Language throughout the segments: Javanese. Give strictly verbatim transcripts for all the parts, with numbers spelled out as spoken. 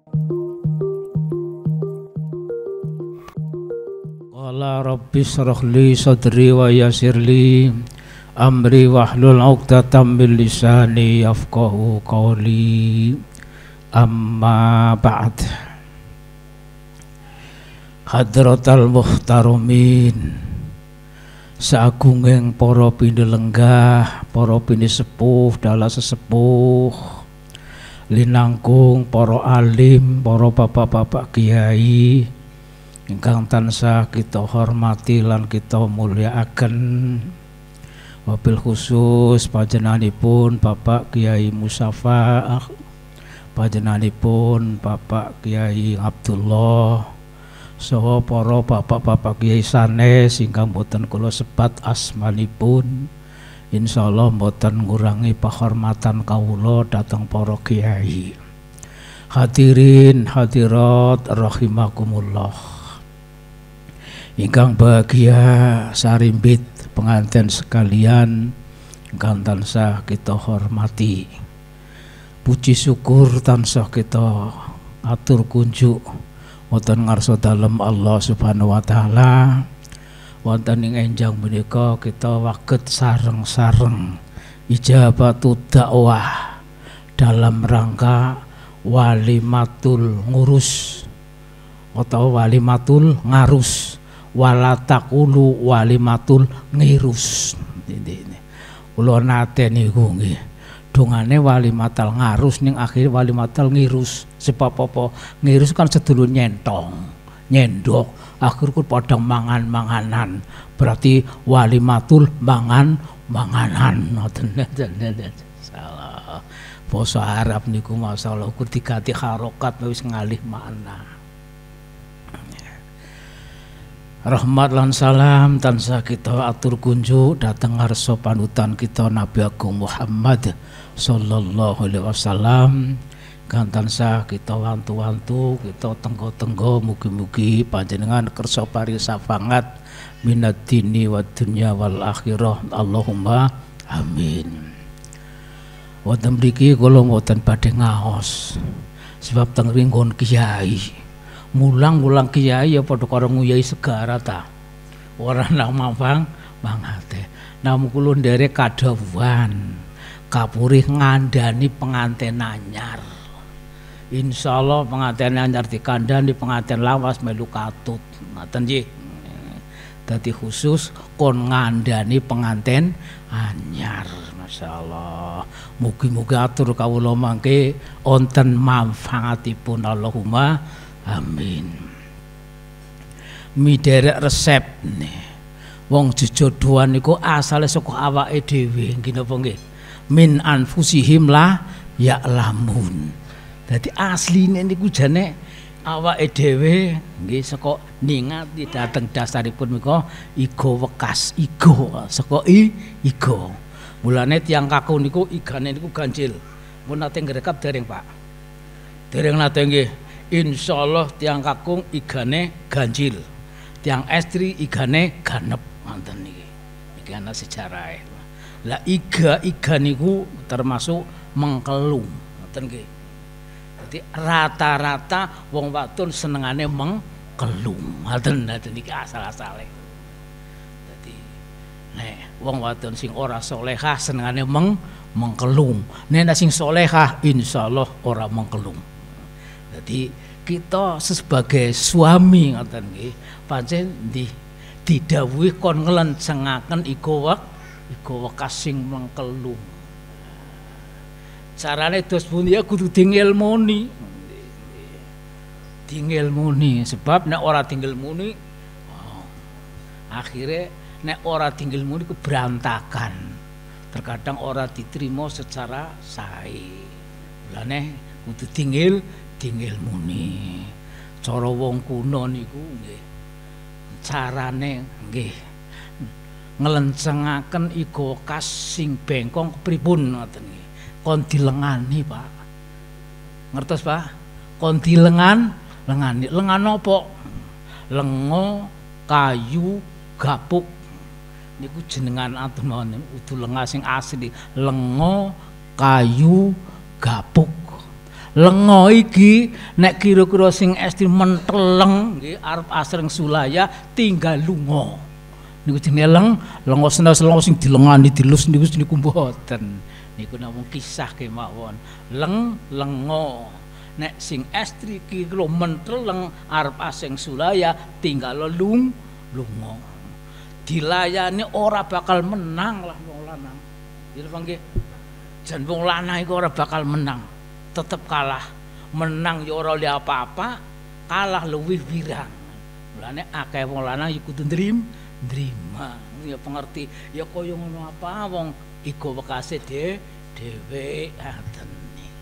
Qala rabbi shrah li sadri wa yassir li amri wahlul 'uqdatam min lisani yafqahu qawli. Amma ba'd. Hadratal muhtaromin, saagunging para pinilenggah, para pinisepuh dalah sesepuh, linangkung para alim, para bapak-bapak kiai ingkang tansah kita hormati lan kita mulyakaken. Wabil khusus panjenenganipun Bapak Kiai Musafa, panjenenganipun Bapak Kiai Abdullah, saha para bapak-bapak kiai sanes ingkang boten kula sebat asmanipun. Insyaallah boten ngurangi penghormatan kawula dhateng para kiai. Hadirin hadirat rahimakumullah. Ingkang bahagia sarimbit pengantin sekalian ingkang tansah kita hormati. Puji syukur tansah kita atur kunjuk wonten ngarsa dalem Allah Subhanahu wa taala. Wonten ing enjang menika kita waget sareng-sareng ijabatu dakwah dalam rangka walimatul ngurus atau walimatul ngarus, walatakulu walimatul ngirus. Kula nate niku nggih. Dongane walimatal ngarus ning akhir walimatal ngirus. Sebab apa? Ngirus kan sedulur nyentong, nyendok, akhir ku padha mangan-manganan. Berarti walimatul mangan manganan. Ngoten. Salah. Basa Arab niku masyaallah ku diganti harokat wis ngalih makna. Rahmat lan salam tansah kita atur kunjuk dhateng ngarsa panutan kita Nabi Agung Muhammad sallallahu alaihi wasallam. Kan tansah kita wantu-wantu, kita tenggo-tenggo, mugi-mugi panjenengan kersa paring safangat minad dini wad dunya wal akhirah. Allahumma amin. Wonten mriki kula mboten badhe ngaos sebab teng ringgon kiai. Mulang-mulang kiai ya padha karo nguyai segara ta. Ora nang mampang mangate. Namun kula nderek kadhawuhan kapurih ngandani pengantin anyar. Insyaallah pengantin anyar dikandani pengantin lawas melu katut. Ngoten nggih. Dadi khusus kon ngandani pengantin anyar. Masyaallah. Mugi-mugi atur kawula mangke wonten manfaatipun. Allahumma amin. Miderek resep nih. Wong jejodohan niku asale saka awake dhewe, nggih napa nggih? Min anfusihim la ya'lamun. Dadi asline niku jane awake dhewe nggih saka ningati dhateng dasaripun menika iga wekas, iga saka i iga. Mulane tiyang kakung niku igane niku ganjil. Mun nate ngrekap dereng, Pak? Dereng nate nggih. Insyaallah tiang kakung igane ganjil, tiang estri igane ganep. Ngoten niki. Iki ana sejarahe. Lah iga-iga niku termasuk mengkelung. Ngoten nggih. Dadi rata-rata wong wadon senengane mengkelung. Ngoten ngoten niki asal-asale. Dadi nek wong wadon sing ora salehah senengane meng mengkelung. Nek sing salehah insyaallah ora mengkelung. Jadi kita sebagai suami ngoten nggih pancen di didhawuhi kon nglencengaken iga wek iga wekas sing mengkelung. Carane dos pundi ya kudu dingilmuni. Dingilmuni sebab nek ora dingilmuni oh, akhire nek ora dingilmuni keberantakan. Terkadang ora diterima secara sae. Mulane kudu dingil tinggal muni. Cara wong kuno niku nggih carane nggih nglencengaken iga wekas sing bengkong pripun ngoten nggih. Kon dilengani, Pak. Ngertos, Pak? Kon dilengan, lengani. Lengan apa? Lengo kayu gapuk. Niku jenengan atunane udu lenga sing asli. Lengo kayu gapuk. Lengo iki nek kira-kira sing estri menteleng nggih arep asring sulaya tinggal lunga. Niku jenenge leng, lengo seneng-seneng sing dilengani dilus niku niku mboten. Niku namung kisah kemawon. Leng lengo. Nek sing estri kira menteleng arep asring sulaya tinggal lung lunga. Dilayani ora bakal menang lah wong lanang. Nggih nggih. Jan wong lanang iku ora bakal menang. Tetep kalah, menang ya ora oleh apa-apa, kalah luwih wirang. Mulane akeh wong lanang ya kudu ndrim, ndrima. Ya pengerti, ya kaya ngono apa wong iku wekase de dhewe ngaten.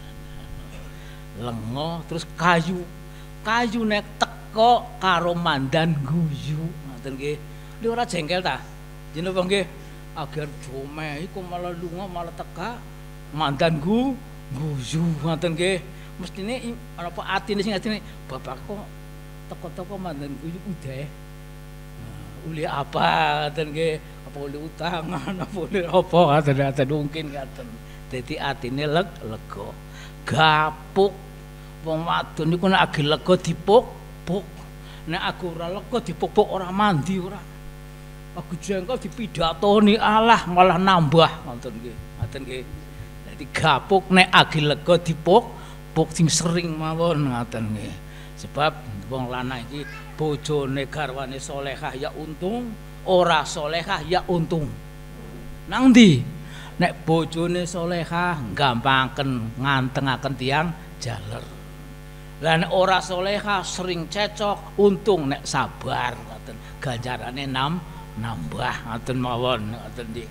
Lengo terus kayu. Kayu nek teko karo mandan guyu, ngoten nggih. Lha ora jengkel ta? Jenenge apa nggih? Agar jome iku malah lunga malah teka mandan gu guyu ngoten nggih. Mestine apa atine sing atine bapak kok teko-teko mandan guyu udah. Nah, uli apa ngoten nggih? Apa uli utangan apa uli apa ngoten mungkin ngoten. Dadi atine leg lega. Gapuk wong wadon niku nek age lega dipuk-puk. Nek aku ora lega dipuk-puk ora mandi ora. Aku jengkel dipidatoni Allah malah nambah ngoten nggih. Ngoten nggih. Gapuk nek agi lega dipuk puk sing sering mawon ngaten nggih. Sebab wong lanang iki bojone garwane salehah ya untung, ora salehah ya untung. Nang ndi? Nek bojone salehah gampangken ngantengaken tiyang jaler. Lah nek ora salehah sering cecok, untung nek sabar ngoten. Ganjarane nam nambah ngoten mawon ngoten nggih.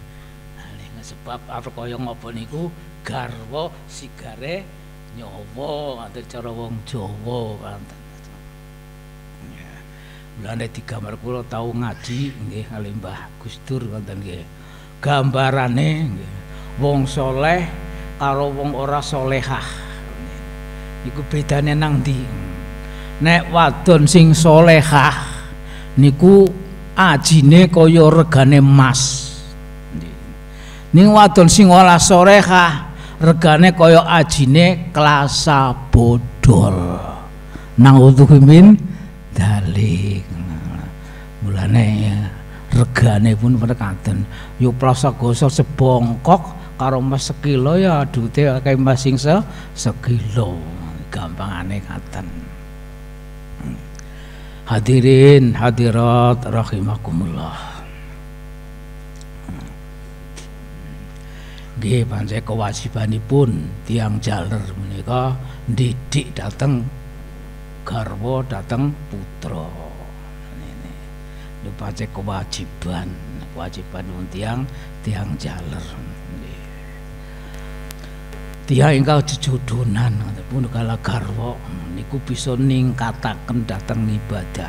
Sebab apa kaya ngapa niku garwa sigare nyawa ngaten cara wong Jawa kanten. Ya. Mulane digambar kula tau ngaji nggih kali Mbah Gus Dur ngoten nggih. Gambarane nggih wong saleh karo wong ora salehah. Niku bedane nang ndi? Nek wadon sing salehah niku ajine kaya regane emas. Ning wadon sing ora salehah regane kaya ajine klasa bodol. Nang utuh min dalik. Mulane regane pun penekaten. Yo prasagosa sebongkok karo emas sekilo ya adute akeh emas sing se sekilo. Gampangane ngaten. Hadirin hadirat rahimakumullah. Nggih pancen kewajibanipun tiang jaler menika ndidik dateng garwa dateng putra. Nene. Lho pancen kewajiban, kewajiban tiang tiang jaler. Nggih. Tiang ingkang jejodonan pun kala garwa niku bisa ningkataken dateng ibadah.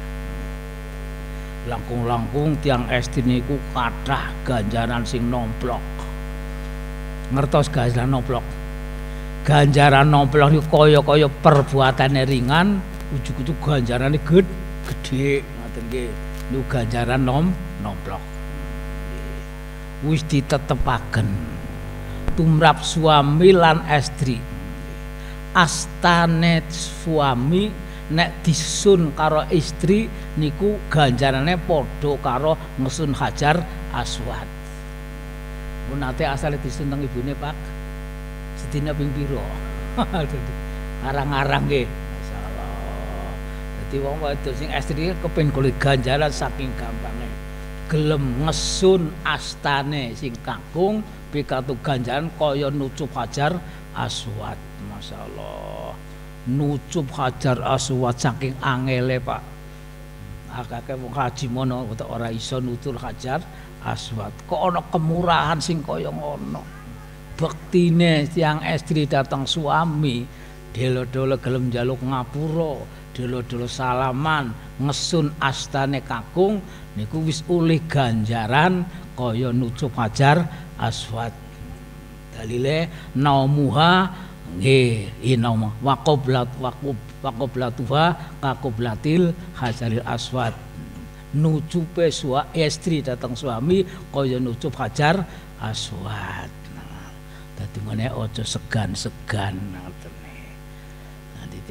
Langkung-langkung tiang estri niku kathah ganjaran sing nomplok. Ngertos ganjaran nomplok. Ganjaran nomplok niku kaya-kaya perbuatane ringan, ujug-ujug ganjarane gedhe ngoten nggih. Niku ganjaran nom nomplok. Wis ditetepaken tumrap suami lan estri. Astane suami nek disun karo istri niku ganjarane padha karo ngesun Hajar Aswad. Mun nate asale disun teng ibune Pak. Sedina ping pira? Arang-arang nggih. Masyaallah. Dadi wong wadon sing estri kepengin golek ganjaran saking gampange. Gelem ngesun astane sing kakung pikatu ganjaran kaya nucup Hajar Aswad. Masyaallah. Nucup Hajar Aswad saking angele Pak. Akeh wong haji mono ora iso nutul Hajar Aswad. Kok ana kemurahan sing kaya ngono. Bektine tiang estri datang suami, delo-delo gelem njaluk ngapura, delo-delo salaman, ngesun astane kakung niku wis oleh ganjaran kaya nucup Hajar Aswad. Dalile naumuha nggih inama waqoblat waqob waqoblatuha kaqoblatil Hajaril Aswad. Nucupe sua istri datang suami kaya nucup Hajar Aswad. Nah, dadi ngene aja segan-segan.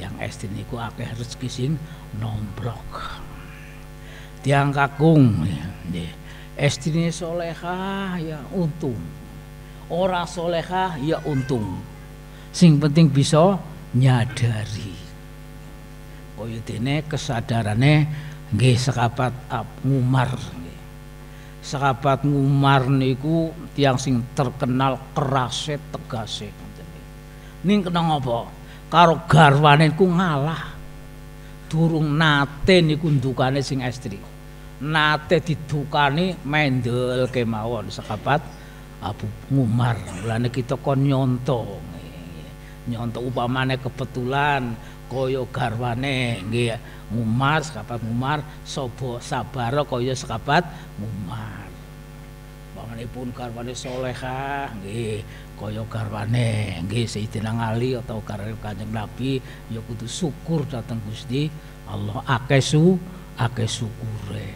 tiang estri niku akeh rezeki sing nomplok. Tiang kakung nggih, estrine solehah ya untung. Ora solehah ya untung. Sing penting bisa nyadari. Kaya dene kesadarane nggih sekabat ngumar nggih. Sekabat ngumar niku tiang sing terkenal kerase tegase. Ning kena ngapa? Karo garwane niku ngalah. Durung nate niku ndukane sing estri. Nate didukani mendel kemawon sekabat Abu Ngumar. Mulane kita kon nyonto. Nyonto upamane kebetulan kaya garwane nggih Ngumar sekabat Ngumar sapa sabara kaya sekabat Ngumar. Panganipun garwane solehah nggih kaya garwane nggih Sayyidina Ali atau garwane Kanjeng Nabi ya kudu syukur dhateng Gusti Allah akeh su akeh syukure.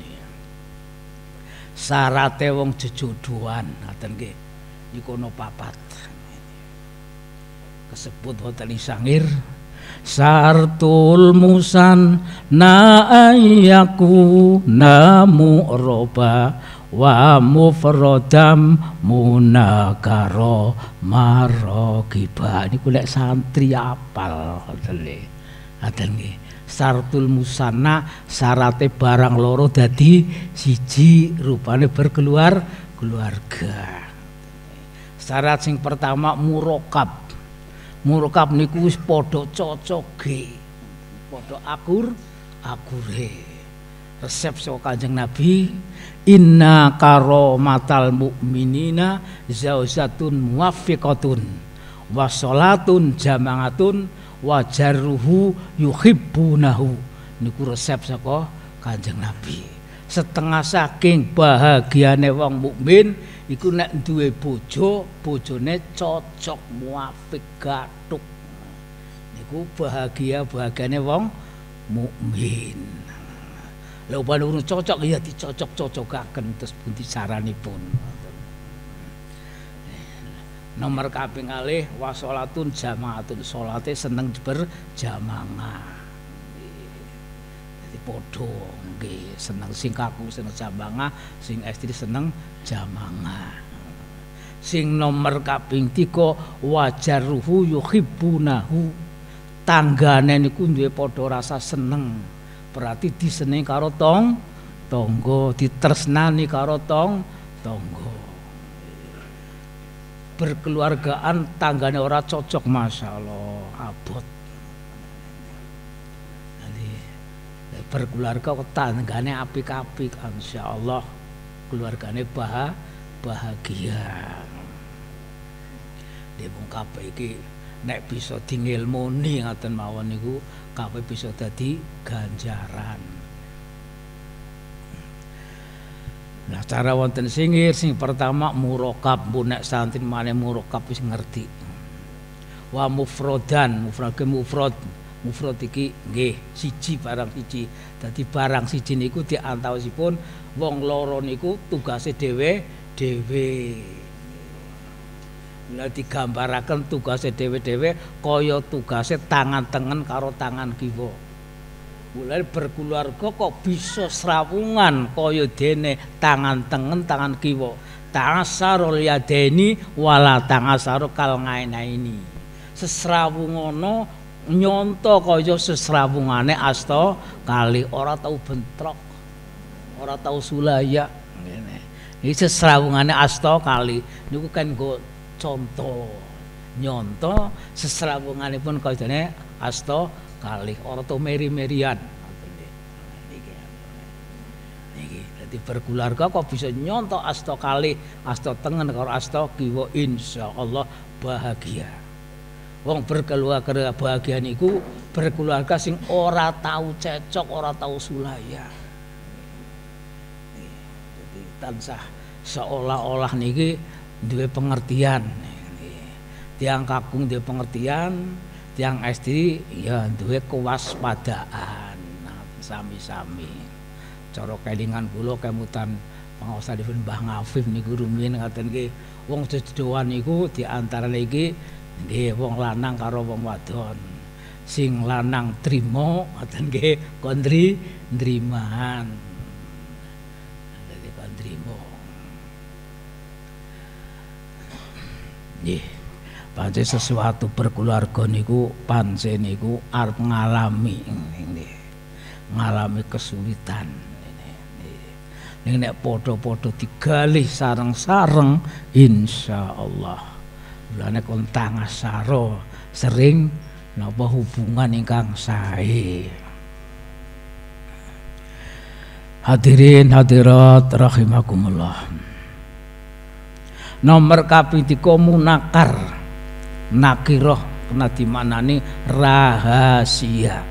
Sarate wong jejodohan ngaten nggih niku ana papat. Kesebut wonten ing sangir sartul musan na ayaku namu roba wa mufradam munakaro marogiba niku lek santri apal ngoten nggih. Ngoten nggih. Sartul musanna syarate barang loro dadi siji rupane berkeluar keluarga. Syarat sing pertama murokab. Murokab niku wis padha cocoke. Padha akur akure. Resep saka Kanjeng Nabi inna karomatal mukminina zauzatun muwaffiqatun wa sholatun jamangatun wa jarruhu yuhibbunahu niku resep saka Kanjeng Nabi. Setengah saking bahagiane wong mukmin iku nek duwe bojo, bojone cocok muafiq gathuk. Niku bahagia bahagiane wong mukmin. Lha upane urung cocok ya dicocok-cocokaken terus pundi caranipun. Nomor kaping kalih wasolatun jamaatun salate seneng berjamaah. Dadi padha nggih seneng sing kakung seneng jamaah, sing estri seneng jamaah. Sing nomor kaping tiga wajaruhu yuhibbunahu. Tanggane niku duwe padha rasa seneng. Berarti disenengi karo tong tonggo, ditresnani karo tong tonggo. Berkeluargaan tanggane ora cocok masyaallah abot. Jadi berkeluarga kok tanggane apik-apik insyaallah keluargane bah bahagia. Dipun kabeh iki nek bisa dingilmuni ngaten mawon niku kabeh bisa dadi ganjaran. Nah cara wonten singir sing pertama murokab pun nek santri maneh murokab wis ngerti. Wa mufrodan mufrad ke mufrad mufrad iki nggih siji barang siji. Dadi barang siji niku diantawisipun wong loro niku tugase dhewe-dhewe. Lah digambaraken tugase dhewe-dhewe kaya tugase tangan tengen karo tangan kiwa. Mulai berkeluarga kok bisa srawungan kaya dene tangan tengen tangan kiwa. Ta'asarul yadeni wala ta'asaru kal ngainaini. Sesrawungono nyonto kaya sesrawungane asta kali ora tau bentrok. Ora tau sulaya ngene. Iki sesrawungane asta kali niku kan nggo contoh nyonto sesrawunganipun kaya dene asta kalih ora to meri-merian. Niki. Niki dadi berkeluarga kok bisa nyonto asta kalih, asta tengen karo asta kiwa insyaallah bahagia. Wong berkeluarga bahagia niku berkeluarga sing ora tahu cecok, ora tahu sulaya. Jadi tansah seolah-olah niki duwe pengertian. Tiang kakung duwe pengertian, tiang estri ya duwe kewaspadaan. Nah, sami-sami. Cara kelingan kula kemutan pangaosanipun Mbah Ngafif niku rumiyin ngaten nggih. Wong jejodohan niku di antara iki nggih wong lanang karo wong wadon. sing lanang trimo ngoten nggih kondri nriman dadi kondrimo nggih pancen sesuatu berkeluarga niku pancen niku arep ngalami nggih ngalami kesulitan ning nek padha-padha digalih sareng-sareng insyaallah mulane kon tangasaro sering napa hubungan ingkang sae. Hadirin hadirat rahimakumullah. Nomor kaping tiga munakar nakirah kena dimaknani rahasia.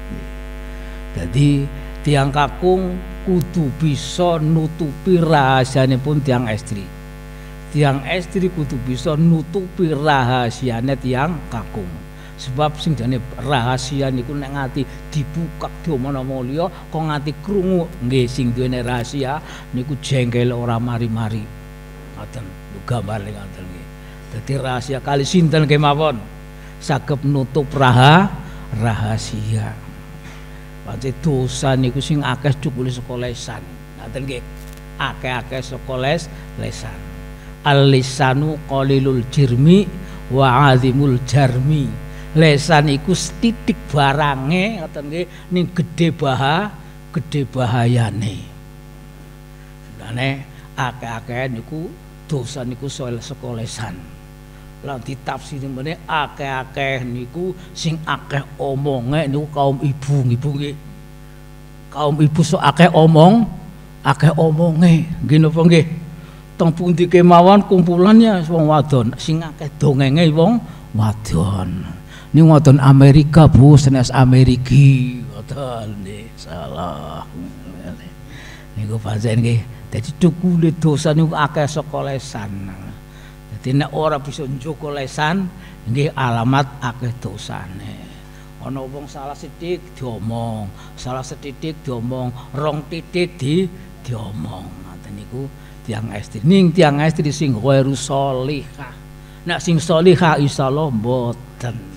Jadi tiang kakung kudu bisa nutupi rahasiane pun tiang estri. Tiang estri kudu bisa nutupi rahasiane tiang kakung. Sebab sing jane rahasia niku nek ngati dibuka diomong-omong liya kok ngati krungu nggih sing duwene rahasia niku jengkel ora mari-mari. Ngoten gambare ngoten nggih. Dadi rahasia kali sinten kemawon saged nutup raha rahasia. Pancen dosa niku sing akeh cukule saka lesan. Ngoten nggih. Akeh-akeh saka les lesan. Al-lisanu qalilul jirmi wa azimul jarmi. Lesan iku setitik barange ngoten nggih ning gedhe baha gedhe bahayane. Dane akeh-akeh niku dosa niku saka lesan. Lah ditafsiri meneh akeh-akeh niku sing akeh omonge niku kaum ibu ibu nggih. Kaum ibu sok akeh omong, akeh omonge. Nggih napa nggih? Teng pundi kemawon kumpulannya wong wadon sing akeh dongenge wong wadon. Ini ngoten Amerika Bu, senes Ameriki ngoten nggih salah. Niku pancen nggih dadi cukule dosa niku akeh saka lesan. Dadi nek ora bisa njogo lesan nggih alamat akeh dosane. Ana wong salah sithik diomong, salah sethithik diomong, rong titik di diomong. Ngoten niku tiang estri. Ning tiang estri sing ghairu sholihah. Nek sing sholihah insyaallah mboten.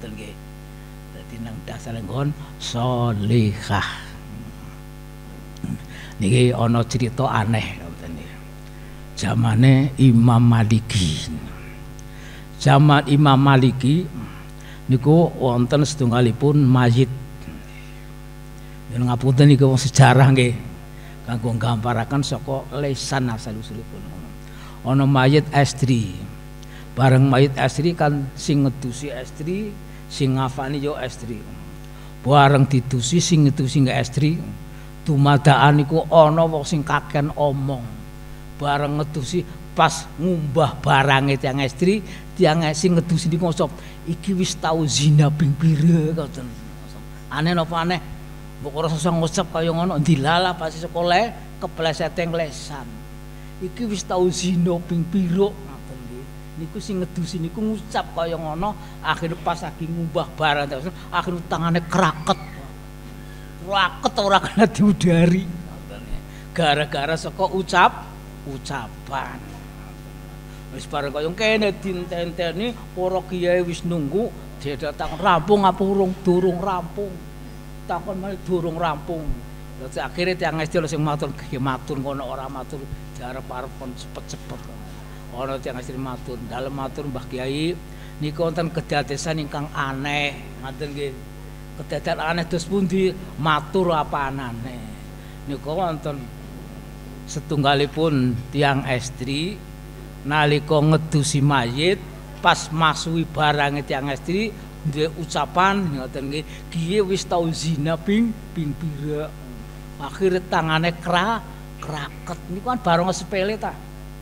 Salenggon sholihah. Niki ana cerita aneh ngoten niki. Zamane Imam Maliki. Zaman Imam Maliki niku wonten setunggalipun mayit. Yen ngapunten niku sejarah nggih. Kanggo nggamparaken saka lesan asal usulipun. Ana mayit estri. Bareng mayit estri kan sing ngedusi estri, sing ngafani yo estri. Bareng didusi sing ngedusi nggak estri dumadaan niku ana wong sing kaken omong bareng ngedusi pas ngumbah barange tiyang estri tiyang sing ngedusi niku ngosop iki wis tau zina ping pira ngoten aneh napa aneh mbok ora sesuk ngosop kaya ngono dilala pas sekolah kepleseteng lesan iki wis tau zina ping pira niku sing ngedusi niku ngucap kaya ngono akhir pas lagi ngumbah barang akhir tangane kraket kraket ora kena diudari gara-gara saka ucap ucapan wis bareng kaya kene dintenteni para kiai wis nunggu didatang rampung apa urung durung rampung takon mari durung rampung terus akhire tiyang estil sing matur matur kono ora matur diarep-arep kon cepet-cepet ana tiyang asring matur dalem matur Mbah Kiai niku wonten kedadesan ingkang aneh ngoten nggih kedadesan aneh dos pundi matur apa anane niku wonten setunggalipun tiyang estri nalika ngedusi mayit pas masuhi barange tiyang estri duwe ucapan ngoten nggih kiye wis tau zina ping ping pira akhire tangane kra kraket niku kan barang sepele ta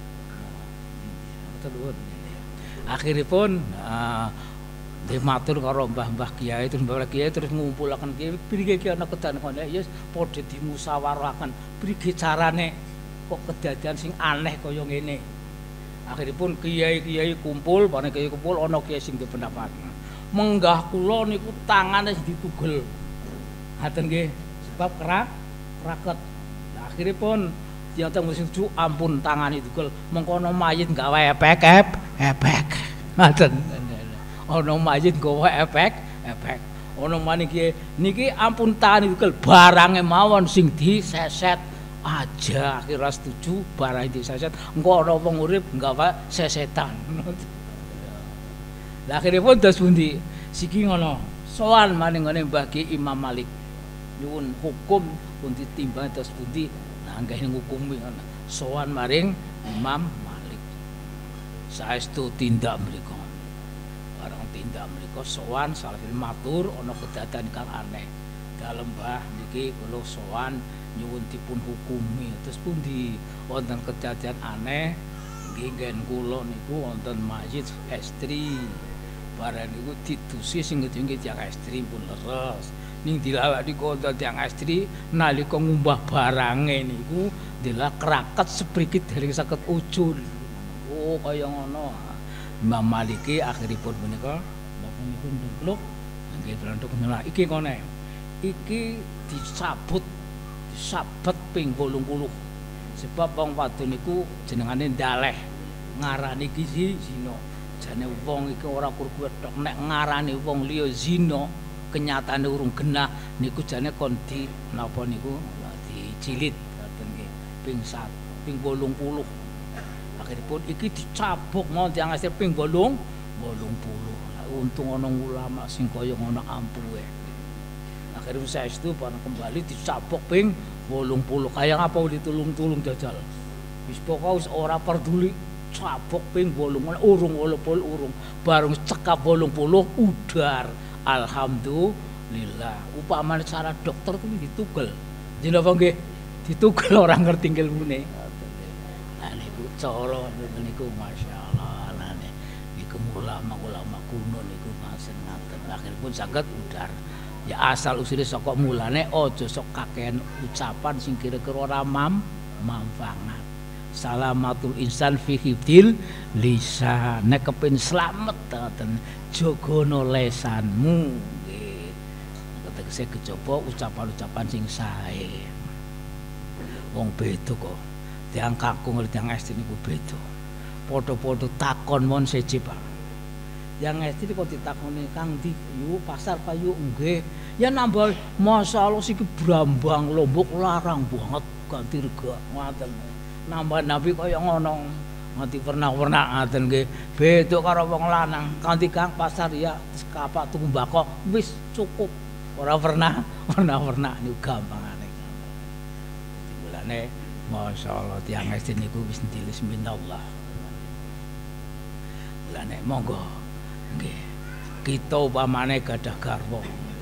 akhiripun uh, dimatur karo mbah-mbah kiai terus mbah kiai terus ngumpulaken kiai prike iki ana kedan kono ya padha dimusawarahaken prike carane kok kedadian sing aneh kaya ngene akhiripun kiai-kiai kumpul bareng kiai kumpul ana kiai sing pendapat menggah kula niku tangane ditugel ngaten nggih sebab kerak raket akhiripun tiyang mesti cu ampun tangan itu kul mengkono mayit gawe epek ep epek ngoten ana mayit gawe epek epek Ana maniki niki ampun tani barange mawon sing diseset aja kira setuju barang diseset engko ana wong urip nggawa sesetan. Lah akhiripun dos pundi? Siki ngono sowan maning ngene Mbah Ki Imam Malik. Nyuwun hukum pun ditimbang dos pundi? Nah nggih ngukumi ngono. Sowan maring Imam Malik. Saestu tindak mriku. Barang tindak mriku sowan saleh matur ana kedadan kang aneh. Dalem Mbah niki kula sowan nyuwun dipun hukumi. Terus pundi wonten kejadian aneh nggih nggen kula niku wonten masjid estri. Barang niku ditusi sing ngedhe tiyang estri pun leres. Ning dilawak niku wonten tiyang estri nalika ngumbah barange niku delak kraket seprikit dereng saged ujul. Oh kaya ngono. Imam Maliki akhiripun menika napa niku nduk nggih nduk nyelak iki kene. Iki disabut disabet ping wolung puluh. Sebab wong wadon niku jenengane ndaleh. Ngarani iki zina. Jane wong iki ora kurku tok nek ngarani wong liya zina kenyataane urung genah niku jane kon di napa niku dicilid ngoten nggih ping satu ping wolung puluh. Akhiripun iki dicabuk mon tiyang asir ping wolung puluh. Untung ana ulama sing kaya ngono ampuhe. Akhiripun saestu bareng kembali dicabuk ping wolung puluh. Kaya ngapa ditulung-tulung jajal. Wis pokoke wis ora peduli cabuk ping wolung urung wolung puluh urung bareng cekap wolung puluh udar. Alhamdulillah. Upamane cara dokter kuwi ditugel. Jenenge nggih ditugel orang ngerti ilmune. Lah niku cara niku masyaallah. Lah niku ulama-ulama kuno niku ngasen ngaten. Akhiripun saged udar. Ya asal usule saka mulane aja sok kakehan ucapan sing kira-kira ora mam manfaat. Salamatul insan fi hifdil lisan. Nek kepin slamet ngoten jagana lesanmu nggih. Tegese kejaba ucapan-ucapan sing sae. Wong beda kok. Tiyang kakung tiyang estri niku beda. Padha-padha takon mon seje, Pak. Yang estri kok ditakoni Kang ndi yu pasar payu nggih. Ya nambah masalah siki brambang Lombok larang banget ganti rega ngoten. Nambah nabi kaya ngono nganti pernah-pernah ngaten nggih beda karo wong lanang kanthi Kang pasar ya kapak tuku mbako wis cukup ora pernah pernah-pernah niku gampangane. Mulane masyaallah tiyang estri niku wis ndilis minallah. Mulane monggo nggih kita upamane gadah garwa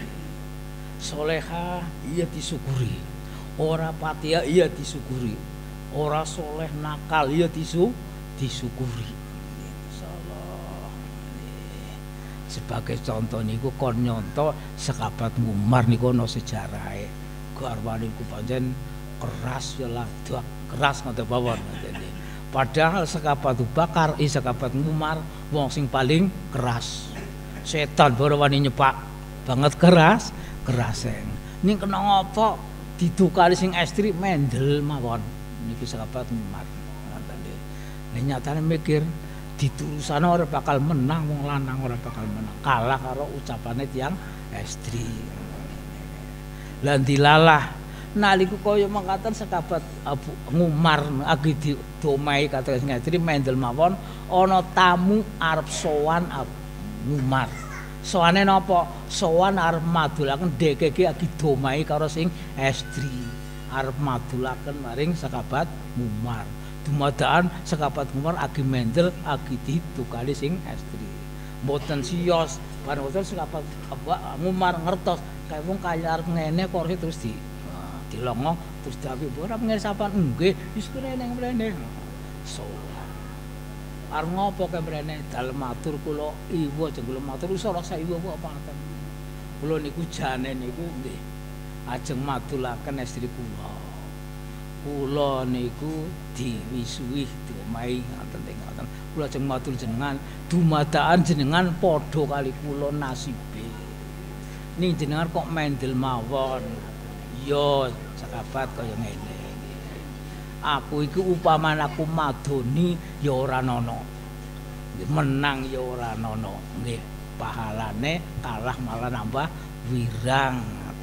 salehah iya disyukuri, ora patiya iya disyukuri. Ora soleh nakal ya disu disyukuri. Insyaallah. Sebagai contoh niku kon nyonto sekabat Umar niku ana sejarahe. Garwane niku pancen keras ya ladak, keras ngoten mawon. Padahal sekabat Bakar, i sekabat Umar wong sing paling keras. Setan baru wani nyepak banget keras, kerasen. Ning kena ngopo didukali sing estri mendel mawon. Niki sahabat Umar. Nek nyatane mikir ditulusane ora bakal menang wong lanang ora bakal menang. Kalah karo ucapane tiyang estri. Lah dilalah naliku kaya mangkatan sekabat Abu Umar agi diomahi kata sing estri mendel mawon ana tamu arep sowan Abu Umar. Sowane napa? Sowan arep madulaken dekeke agi domahi karo sing estri. Arep madulaken maring sekabat Umar. Dumadaan sekabat Umar agi mendel agi ditukali sing estri. Mboten siyos, bareng wonten sekabat Umar ngertos kae wong kaya arep ngene kok terus di dilongo terus dawuh ora ngene sapan nggih wis kene mrene. So arep ngopo kae mrene dalem matur kula iwo jeng kula matur wis ora saiwo apa ngaten. Kula niku jane niku nggih ajeng madulaken estri kula. Kula niku diwisuhi diomahi ngoten ngoten. Kula ajeng matur jenengan dumadaan jenengan padha kali kula nasibe. Ning jenengan kok mendel mawon. Ya sekabat kaya ngene. Aku iki upamane aku madoni ya ora nono. Menang ya ora nono. Nggih. pahalane kalah malah nambah wirang.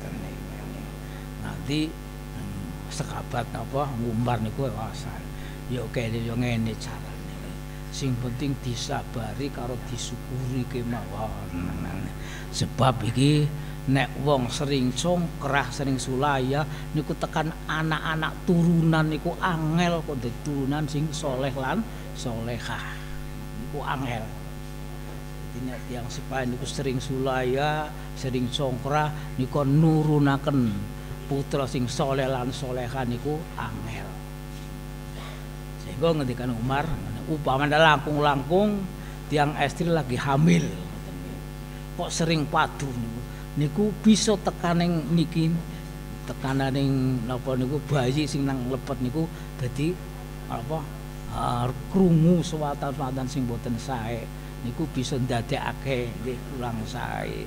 Nanti sekabat apa ngumbar niku wawasan. Ya kene yo ngene carane. Sing penting disabari karo disyukuri kemawon. Sebab iki nek wong sering congkrah sering sulaya niku tekan anak-anak turunan niku angel kok dadi turunan sing soleh lan solehah niku angel. Dadi nek tiyang sepahe niku sering sulaya sering congkrah niku nurunaken putra sing soleh lan solehah niku angel. Sehingga ngendikan Umar upamane langkung-langkung tiang istri lagi hamil kok sering padu niku niku bisa tekaning niki tekaning napa niku bayi sing nang lepet niku dadi apa uh, krungu suwatan-suwatan sing boten sae niku bisa ndadekake nggih kurang sae.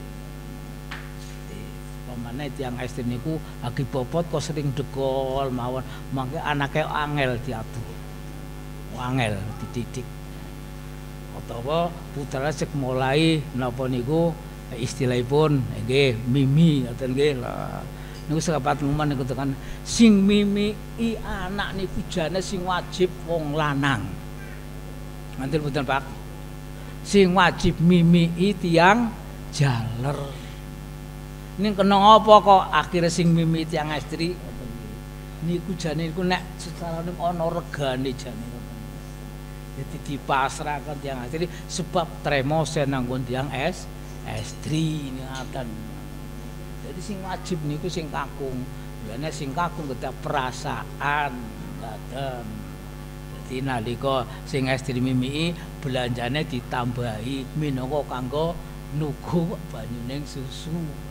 Pamane tiang istri niku lagi bobot kok sering degol mawon mangke anake angel diatur. Angel dididik. Utawa putra sek mulai napa niku istilahipun nggih mimi ngoten nggih lah. Niku sekapat nguman niku tekan sing mimi i anak niku jane sing wajib wong lanang. Nganten mboten Pak. Sing wajib mimi i tiyang jaler. Ning kena apa kok akhire sing mimi tiyang istri niku jane niku nek secara ana regane jane. Jadi dipasrahkan tiang istri sebab tremose nanggon tiang es istri niatan. Jadi sing wajib niku sing kakung, lene sing kakung kedah perasaan ngaten. Jadi nalika sing istri mimii belanjane ditambahi minangka kanggo nuku banyuning susu.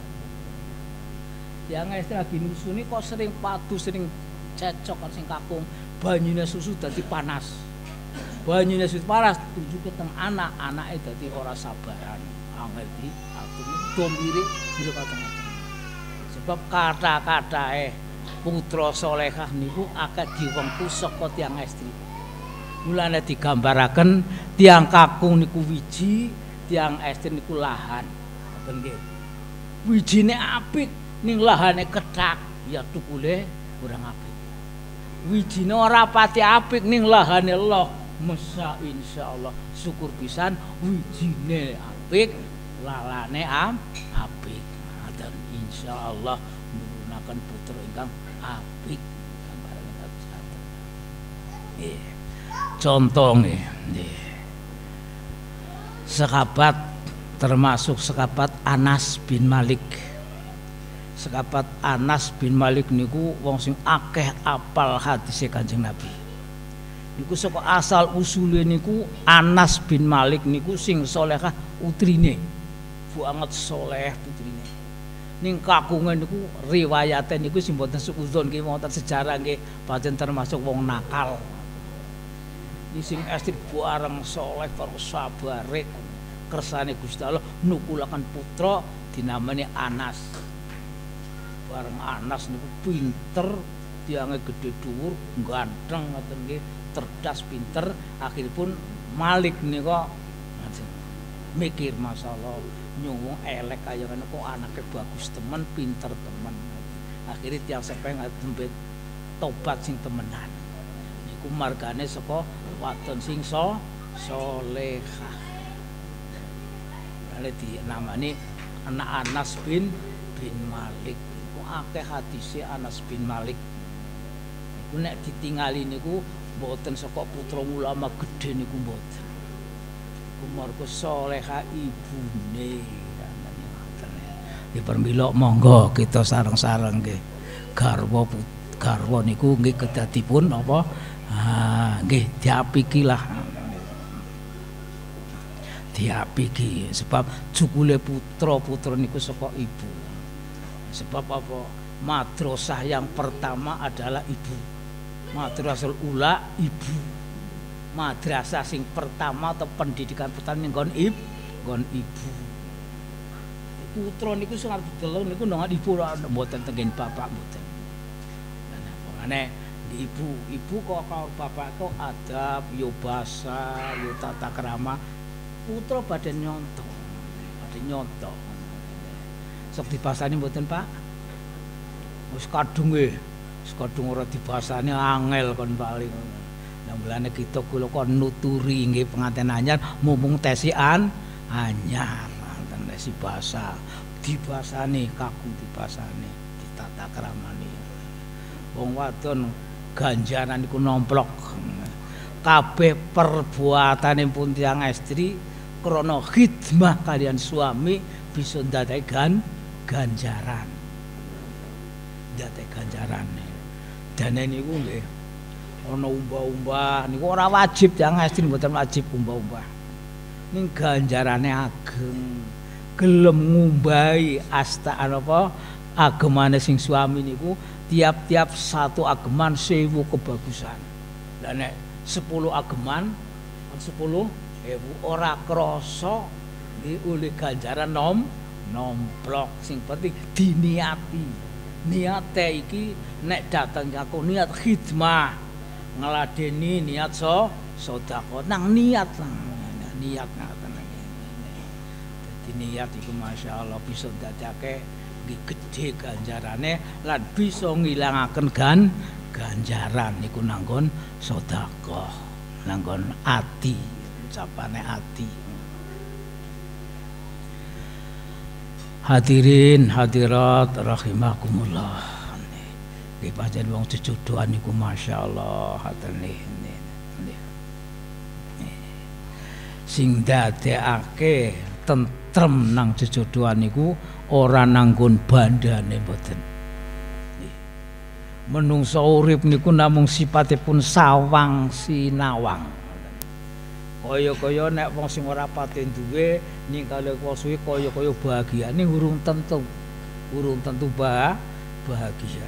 Tiang istri lagi nusuni kok sering padu sering cecok sing kakung banyune susu dadi panas. Banyune susu panas tuju keteng anak anake dadi ora sabaran angel di atur dombire bisa kacang-kacang. Sebab kata-katae putra solehah niku akeh diwengku saka tiang istri. Mulane digambaraken tiang kakung niku wiji, tiang istri niku lahan. Ngoten nggih. Wijine apik ning lahane kethak, ya tukule kurang apik. Wijine ora pati apik ning lahane loh. Masa insyaallah syukur pisan wijine apik lalane am apik dan insyaallah nurunaken putra ingkang apik gambaran ingkang nggih contoh nggih sahabat termasuk sahabat Anas bin Malik. Sahabat Anas bin Malik niku wong sing akeh apal hadise Kanjeng Nabi. Niku saka asal usule niku Anas bin Malik niku sing solehah utrine. Banget soleh putrine. Ning kakungan niku riwayate niku sing mboten suudzon nggih wonten sejarah nggih pancen termasuk wong nakal. Iki sing estri bareng soleh karo sabare kersane Gusti Allah nukulaken putra dinamani Anas. Bareng Anas niku pinter, tiange gedhe dhuwur, ganteng ngoten nggih. Cerdas pinter akhiripun Malik nika mikir masalah nyuwung elek kaya ngene kok anake bagus temen pinter temen akhirnya tiang sepeng dempet tobat sing temenan niku margane saka wadon sing so solehah kali di namanya anak Anas bin bin Malik niku akeh hadise Anas bin Malik niku nek ditingali niku mboten saka putra ulama gedhe niku mboten. Iku marga salehah ibune. Di permilok monggo kita sareng-sareng nggih. Garwa garwa niku nggih kedadipun apa? Ah, nggih diapiki lah. Diapiki sebab jukule putra-putra niku saka ibu. Sebab apa? Madrasah yang pertama adalah ibu. Madrasah ula ibu. Madrasah sing pertama atau pendidikan pertama nggon ibu, nggon ibu. Putra niku sing arep dideleng niku ndang ibu mboten tengen bapak mboten. Nah, pokokane ibu, ibu kok karo bapak kok adab, yo basa, yo tata krama. Putra badan nyontoh. badhe nyoto. Sok dibasani mboten Pak? Wis kadung nggih. Wis kadung ora dibasani angel kon paling. Lah mulane kita kula kon nuturi nggih pengantin anyar mumpung tesian anyar wonten tesi basa. Dibasani kakung dibasani ditata kramani. Wong wadon ganjaran iku nomplok. Kabeh perbuatanipun tiyang estri krana khidmah kalian suami bisa ndadekake gan ganjaran. Ndadekake ganjaran. Dene niku nggih ana umbah-umbah niku ora wajib tiyang estri mboten wajib umbah-umbah. Ning ganjarane ageng. Gelem ngumbahi asta apa agemane sing suami niku tiap-tiap satu ageman sewu kebagusan. Lah nek sepuluh ageman sepuluh ewu ora krasa oleh ganjaran nom nomplok sing penting diniati. Niate iki nek dateng aku niat khidmah ngladeni niat so sedekah nang niat nang niat ngaten. Niat iku masyaallah bisa ndadekake gede ganjarane lan bisa ngilangaken gan ganjaran niku nanggon sedekah nanggon ati ucapane ati. Hadirin hadirat rahimakumullah. Nggih pancen wong jejodohan niku masyaallah haten nggih. Sing ndadekake tentrem nang jejodohan niku ora nanggon bandane mboten. Menungso urip niku namung sifatipun sawang sinawang. Kaya-kaya nek wong sing ora pati duwe ning kalih wong suwi kaya-kaya bahagia ning urung tentu. Urung tentu bah bahagia.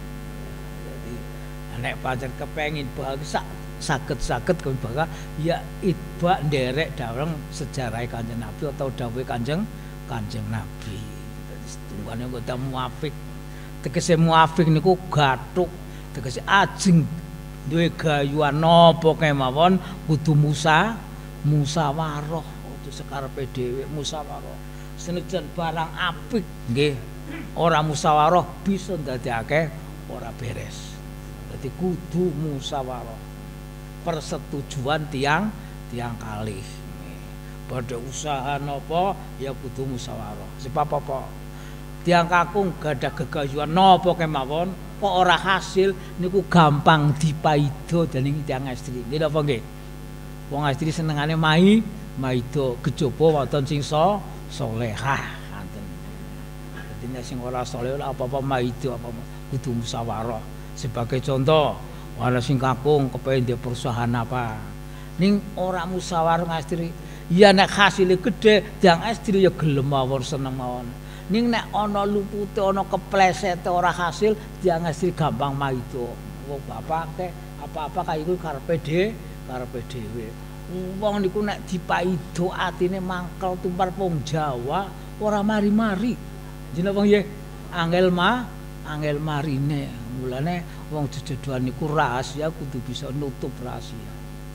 Jadi nek pancen kepengin bahagia saged-saged kebaga ya itba nderek dawuh sejarah Kanjeng Nabi atau dawuh Kanjeng Kanjeng Nabi. Dadi setungane kok muafik. Tegese muafik niku gathuk, tegese ajeng duwe gayuhan napa kemawon kudu musa musyawarah, kudu sekarepe dhewe musyawarah. Senajan barang apik nggih ora musyawarah bisa ndadekake ora beres. Dadi kudu musyawarah. Persetujuan tiang tiang kalih pada usaha napa ya kudu musyawarah sebab apa tiang kakung gadah gegayuhan napa kemawon kok ora hasil niku gampang dipaido dening tiang estri nggih napa nggih wong estri senengane mai maido kejaba wonten sing so salehah ngoten dadi nek sing ora saleh apa-apa maido apa kudu musyawarah sebagai contoh. Wala sing kakung kepengin dia perusahaan apa. Ning ora musyawarah ngastri. Ya nek hasile gedhe, tiang estri ya gelem mawon seneng mawon. Ning nek ana lupute ana keplesete ora hasil, tiang estri gampang maido. Wong bapak teh apa-apa kae iku karepe dhewe, karepe dhewe. Wong niku nek dipaido atine mangkel tumpar wong Jawa ora mari-mari. Jenenge wong nggih angel ma, angel marine. Mulane wong jejodohan niku rahasia kudu bisa nutup rahasia.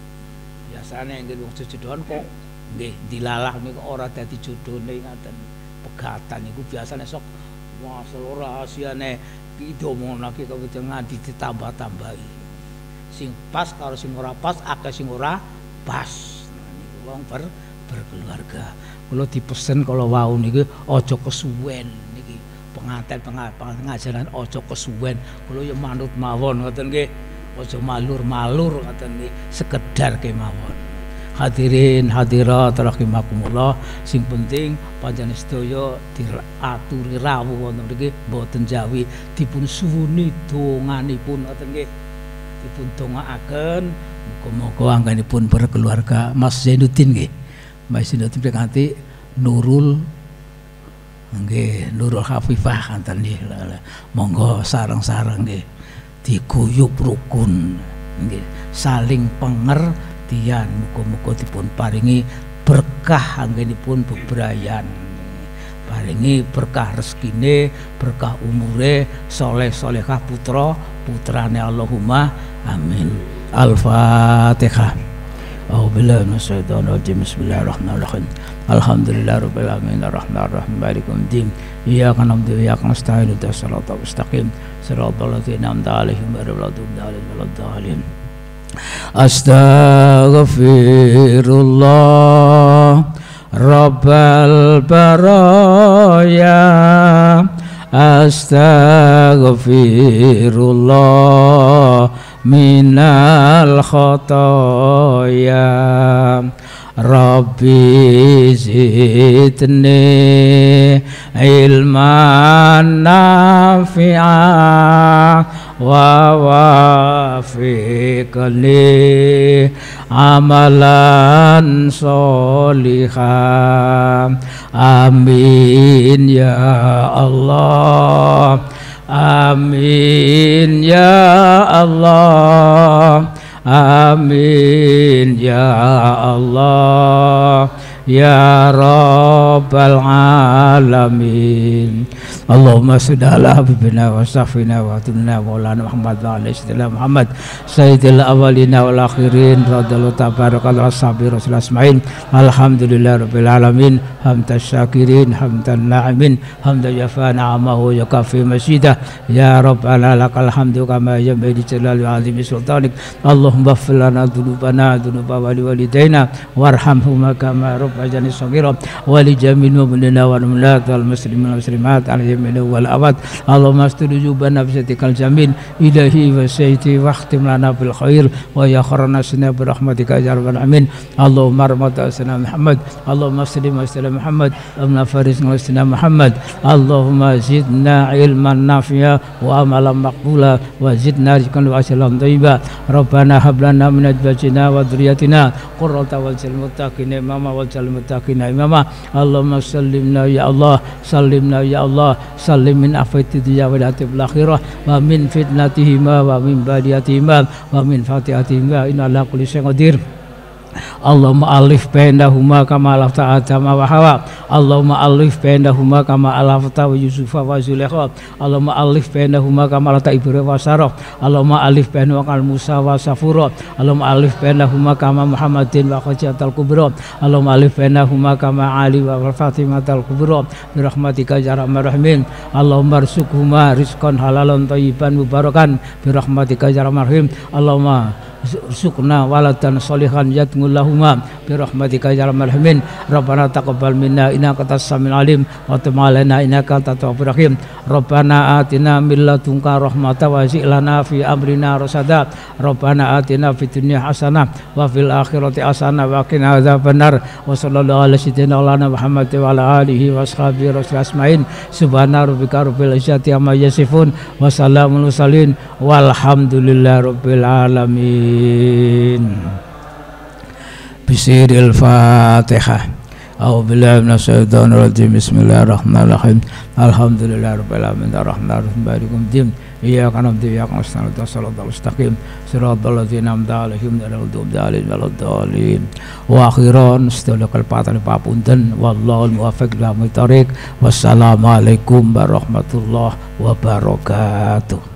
Biasane nggih wong jejodohan kok nggih dilalah niku ora dadi jodone ngaten. Pegatan niku biasane sok wasal rahasiane didomonake kok nganti ditambah-tambahi. Sing pas karo sing ora pas akeh sing ora pas. Niku wong ber berkeluarga. Kula dipesen kala wau niki aja kesuwen niki. Pengantin pengajaran aja kesuwen kula ya manut mawon ngoten nggih aja malur-malur ngoten nggih sekedar kemawon. Hadirin hadirat rahimakumullah sing penting panjenengan sedaya diaturi rawuh wonten mriki mboten jawi dipun suwuni donganipun ngoten nggih dipun dongaaken muga-muga anggenipun berkeluarga Mas Zainuddin nggih Mas Zainuddin kanthi Nurul nggih Nurul Hafifah kanten nggih monggo sareng-sareng nggih diguyub rukun nggih saling pengertian muga-muga dipun paringi berkah anggenipun bebrayan paringi berkah rezekine berkah umure soleh solehah putra putrane Allahumma amin. Al-Fatihah. A'udzu billahi minasyaitonir rajim. Bismillahirrahmanirrahim. Alhamdulillahirabbil alamin arrahmanirrahim maliki yaumiddin. Iyyaka na'budu wa iyyaka nasta'in ihdinas siratal mustaqim siratal ladzina an'amta 'alaihim ghairil maghdubi 'alaihim waladdallin. Astaghfirullah Rabbal baraya, astaghfirullah minal khotoya, Rabbi zidni ilman nafi'ah wa wafiqni amalan solihah. Amin ya Allah, amin ya Allah, amin ya Allah ya Rabbal alamin. Allahumma sholli ala habibina wa safina wa tunna maulana Muhammad wa ala sayyidina Muhammad sayyidil awwalina wal akhirin radhiyallahu tabarakal ashabi rasul asmain. Alhamdulillah rabbil alamin hamdan syakirin hamdan na'imin hamdan yafana amahu yakafi masjidah ya rabbana lakal hamdu kama yanbaghi jalali wa azimi sultanik. Allahumma ighfir lana dhunubana dhunuba wali walidaina warhamhuma kama rabbayani shaghira wa li jami'il mu'minina wal mu'minat wal muslimin wal muslimat wal awad. Allahumma astuju bana bisatikal jamin ilahi wa sayyidi wa khtim lana bil khair wa ya kharana sina bi rahmatika ya rabbal alamin. Allahumma rahmata sayyidina Muhammad, Allahumma sallim ala sayyidina Muhammad, Allahumma faris ala sayyidina Muhammad. Allahumma zidna ilman nafi'a wa amalan maqbula wa zidna rizqan wa asalan thayyiba. Rabbana hab lana min azwajina wa dhurriyyatina qurrata waj'al muttaqina imama waj'al muttaqina imama. Allahumma sallimna ya Allah, sallimna ya Allah, salim min afati dunya wal akhirah wa min fitnatihima wa min baliyatihima wa min fatihatihima inna ala kulli syai'in qadir. Allahumma alif bainahuma kama alafta Adama wa Hawa. Allahumma alif bainahuma kama alafta wa Yusufa wa Zulaikha. Allahumma alif bainahuma kama alafta Ibrahim wa Sarah. Allahumma alif bainahuma kama Musa wa Safura. Allahumma alif bainahuma kama Muhammadin wa Khadijatul Kubra. Allahumma alif bainahuma kama Ali wa Fatimatul Kubra bi rahmatika ya arhamar rahimin. Allahumma arzuqhuma rizqan halalan thayyiban mubarakan bi rahmatika ya arhamar rahimin. Allahumma sukna waladan sholihan yatmullahuma bi rahmatika ya arhamar rahimin. Rabbana taqabbal minna innaka antas samiul alim wa tub alaina innaka antat tawwabur rahim. Rabbana atina min ladunka rahmatan wa zid lana fi amrina rasada. Rabbana atina fid dunya hasanah wa fil akhirati hasanah wa qina adzabannar. Wa sallallahu ala sayyidina Muhammad wa ala alihi wa ashabihi rasul asmain. Subhana rabbika rabbil izzati amma yasifun wa salamun mursalin walhamdulillahi rabbil alamin. Bisiril Fatihah. A'udzu billahi minasyaitonir rajim. Bismillahirrahmanirrahim. Alhamdulillahirabbil alamin arrahmanirrahim maliki yaumiddin. Iyyaka na'budu wa iyyaka nasta'in ihdinas siratal mustaqim siratal ladzina an'amta 'alaihim ghairil maghdubi 'alaihim waladdallin. Wa akhiran sedulur patali papunten wallahul muwaffiq ila thoriq. Wassalamualaikum warahmatullahi wabarakatuh.